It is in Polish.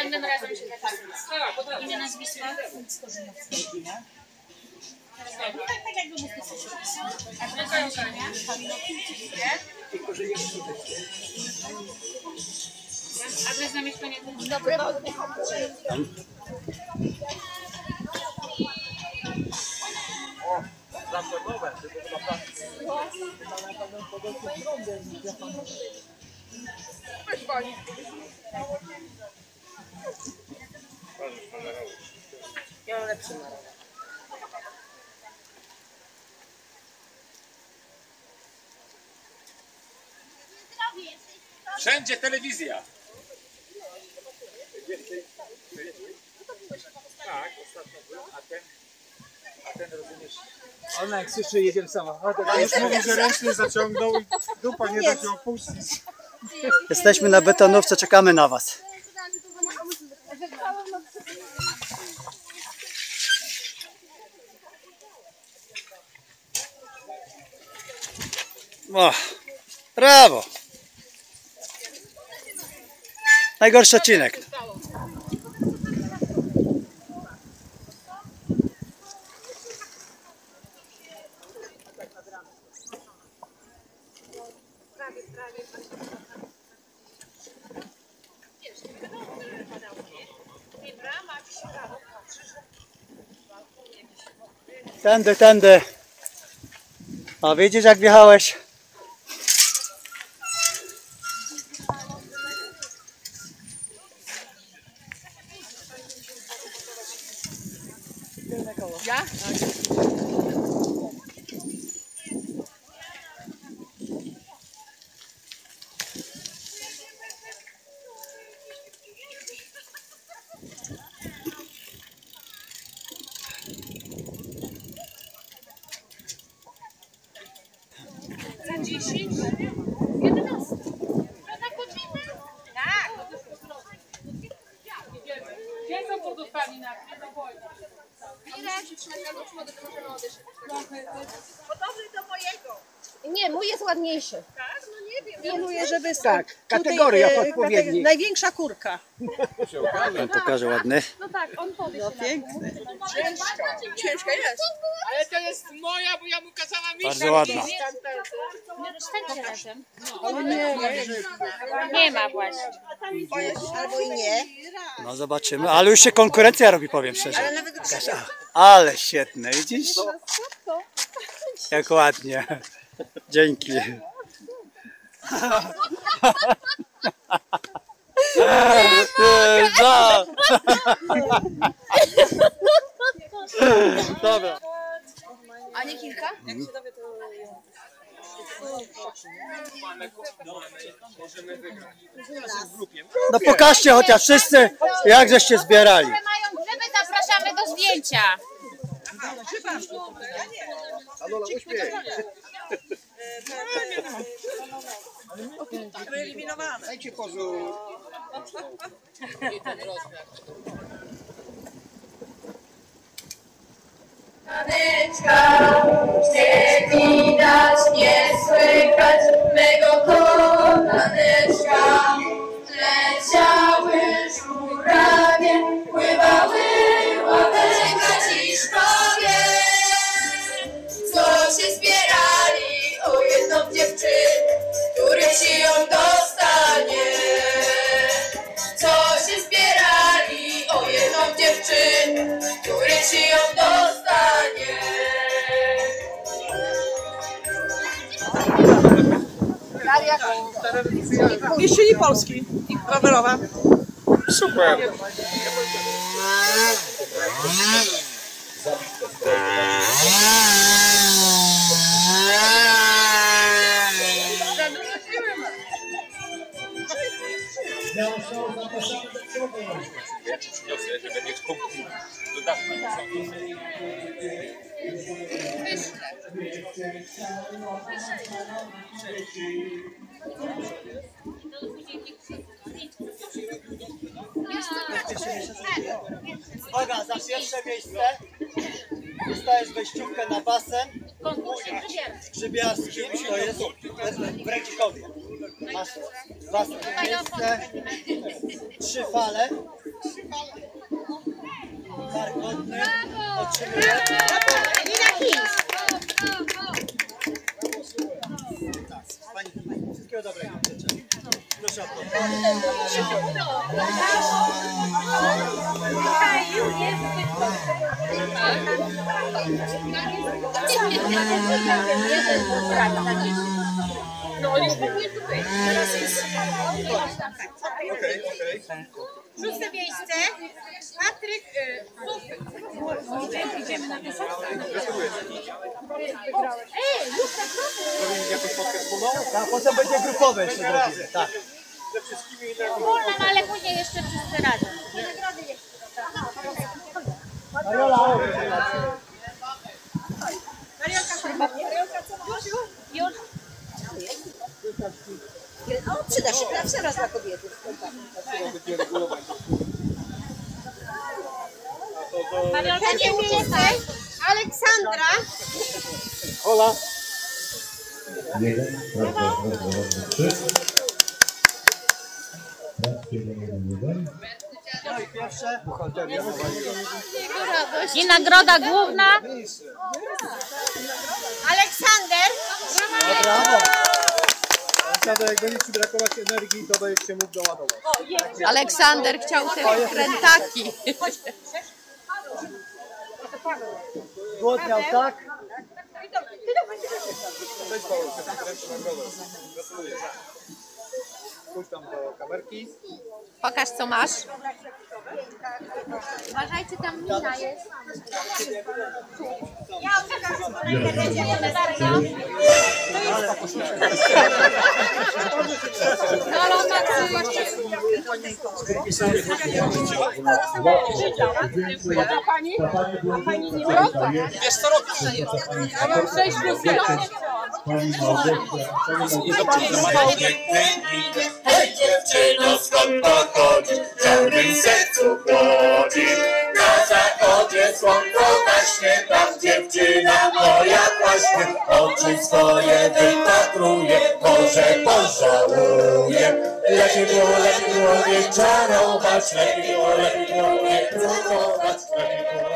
Następnym razem się zapisać. Imię, nazwisko. Tak jakby adres zamieszkania. Dobry. Zapłenowe, tylko chyba plastik. Weź pani. Ja mam lepszy marok. Wszędzie telewizja. Tak, ostatnio był, a ten rozumiesz. Ona jak słyszy, jedziemy samochodem, a już mówi, że ręczny zaciągnął i dupa nie da się opuścić. Jesteśmy na betonówce, czekamy na was. O, brawo! Najgorszy odcinek. Tędy, tędy. A widzisz, jak wjechałeś? Ja? Za 10? 11. Na godzinę? Tak. Gdzie są podostani na mnie? Ile? Podobny do mojego. Nie, mój jest ładniejszy. Tak? No nie wiem. Pilnuję, żeby Tak, kategoria odpowiedni. największa kurka. Pan pokaże ładny. No tak, on powie się Piękny. Ciężka jest. Ale to jest moja, bo ja mu kazałam iść. Bardzo ładna. Stańcie razem. Nie, Nie ma właśnie. albo i nie. No zobaczymy, ale już się konkurencja robi, powiem szczerze. Ale świetne, widzisz? Jak ładnie. Dzięki. Dobra. A nie kilka? No pokażcie chociaż wszyscy, jak żeście zbierali. Które mają grzyby, zapraszamy do zdjęcia. Wyeliminowane. Dajcie pozór. Taneczka, nie widać, nie słychać mego kolaneczka. Leciały żurawie, pływały ławeczka ciszkowie. Co się zbierali o jedną dziewczynę, który ci ją dostanie. Co się zbierali o jedną dziewczynę, który ci ją dostanie. Mieszczenie Polski. Rowerowa. Super. Ja ci przyniosę, żeby mieć punkt dodatni. Uwaga, za pierwsze miejsce dostajesz wejściówkę na basen grzybiarskim, to jest w Rędzikowie. Masz basen, miejsce, 3 fale, Lina Hins. Wszystkiego dobrego. Proszę o to. No oni już powinien tu być. Okej. Szóste miejsce. Patryk Robimy jakąś fotkę wspólną? Tak, potem będzie grupowe jeszcze zrobimy. Tak. Ze wszystkimi innymi. Wspólne, ale później jeszcze wszyscy razem. Mariola! Już? O, przyda się zawsze raz dla kobiety. Trzecie miejsce. Aleksandra. Ola. 1, raz, 3. Raz, 1. Pierwsze. Buchalteria. I nagroda główna. Aleksander. Brawo. Aleksander, jak będzie ci brakować energii, to będziesz się mógł doładować. Aleksander chciał te krętaki. Głodniał, tak? Cześć Paweł, gratuluję. Spójrz tam do kamerki. Pokaż co masz. Uważajcie, tam mina jest. Pani nie wraca. Wiesz co robisz? Ja mam 6 plus 1. Pani Hej dziewczyno, skąd pochodzisz? Chciałbym sercu chłodzić. Na zachodzie słonko gaśnie, tam dziewczyna moja właśnie. Oczy swoje wypatruje, może pożałuje. Lepiej było nie czarować, lepiej było nie próbować, lepiej było